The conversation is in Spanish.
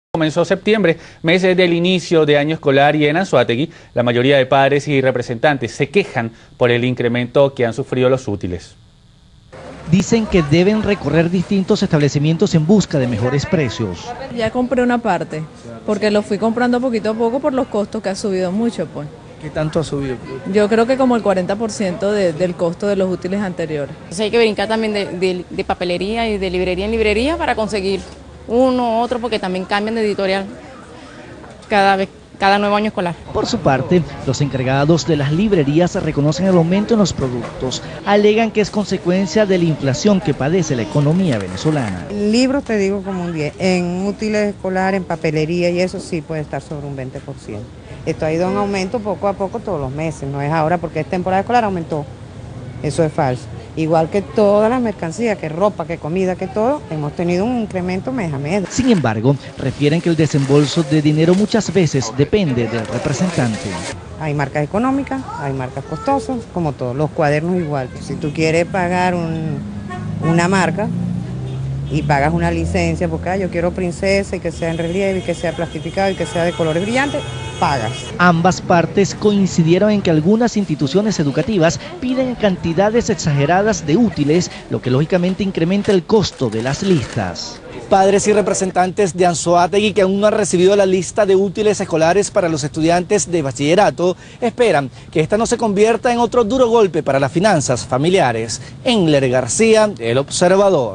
Comenzó septiembre, meses del inicio de año escolar, y en Anzoátegui la mayoría de padres y representantes se quejan por el incremento que han sufrido los útiles. Dicen que deben recorrer distintos establecimientos en busca de mejores precios. Ya compré una parte, porque lo fui comprando poquito a poco por los costos que ha subido mucho, pues. ¿Qué tanto ha subido? Yo creo que como el 40% del costo de los útiles anteriores. Entonces hay que brincar también de papelería y de librería en librería para conseguir uno u otro, porque también cambian de editorial cada nuevo año escolar. Por su parte, los encargados de las librerías reconocen el aumento en los productos. Alegan que es consecuencia de la inflación que padece la economía venezolana. En libros te digo como un 10, en útiles escolares, en papelería y eso sí puede estar sobre un 20%. Esto ha ido en aumento poco a poco todos los meses, no es ahora porque es temporada escolar, aumentó. Eso es falso. Igual que todas las mercancías, que ropa, que comida, que todo, hemos tenido un incremento mes a mes. Sin embargo, refieren que el desembolso de dinero muchas veces depende del representante. Hay marcas económicas, hay marcas costosas, como todos, los cuadernos igual. Si tú quieres pagar una marca y pagas una licencia, porque yo quiero princesa y que sea en relieve y que sea plastificado y que sea de colores brillantes, pagas. Ambas partes coincidieron en que algunas instituciones educativas piden cantidades exageradas de útiles, lo que lógicamente incrementa el costo de las listas. Padres y representantes de Anzoátegui, que aún no han recibido la lista de útiles escolares para los estudiantes de bachillerato, esperan que esta no se convierta en otro duro golpe para las finanzas familiares. Enler García, El Observador.